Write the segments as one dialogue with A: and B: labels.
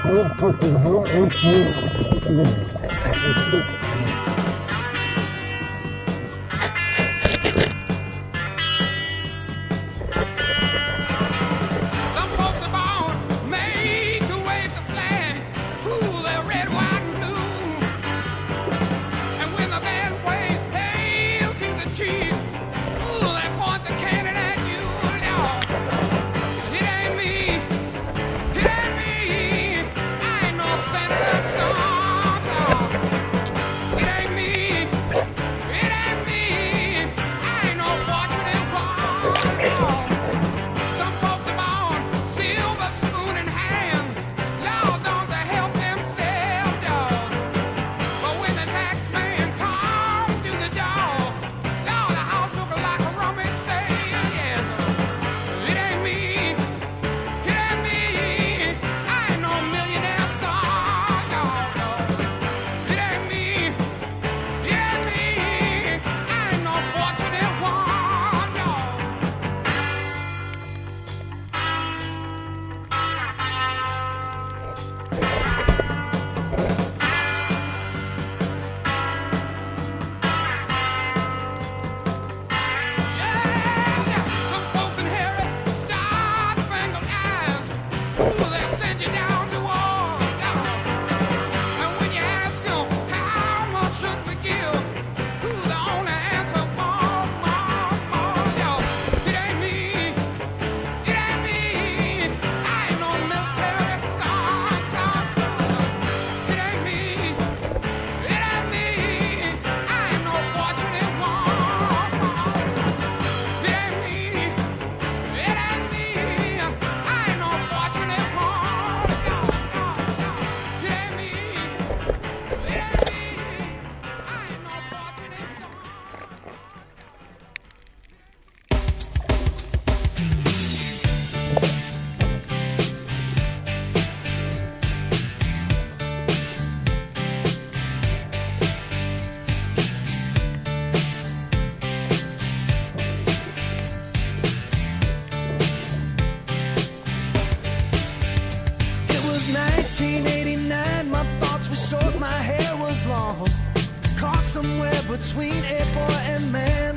A: somewhere between a boy and man.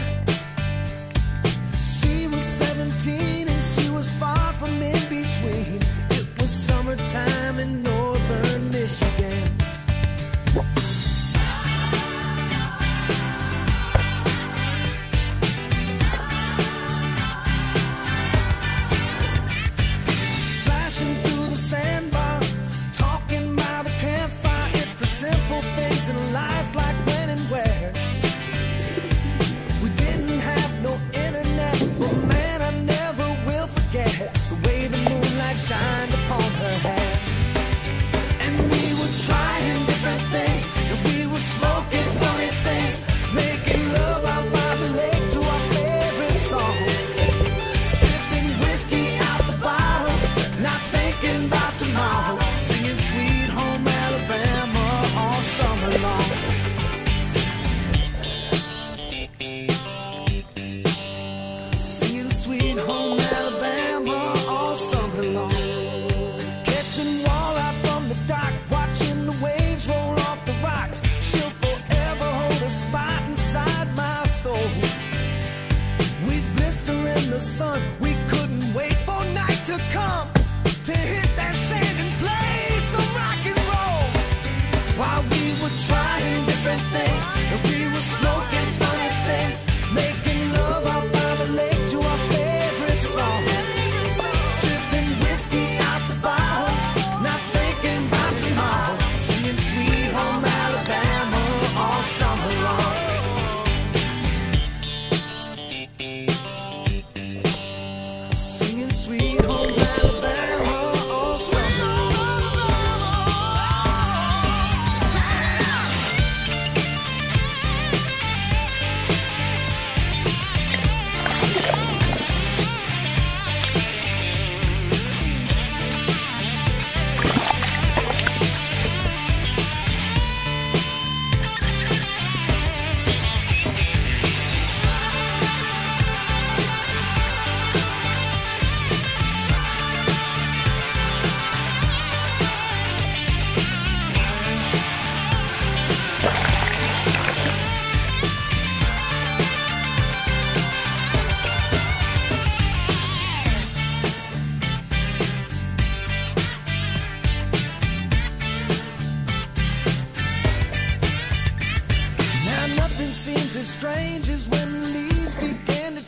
A: She was 17 and she was far from in between. It was summertime in northern Michigan. Splashing through the sandbar, talking by the campfire. It's the simple things in life, like when and where.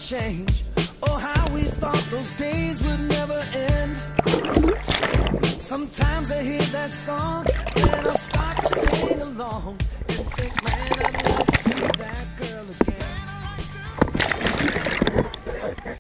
A: change. Oh, how we thought those days would never end. Sometimes I hear that song and I start to sing along and think, man, I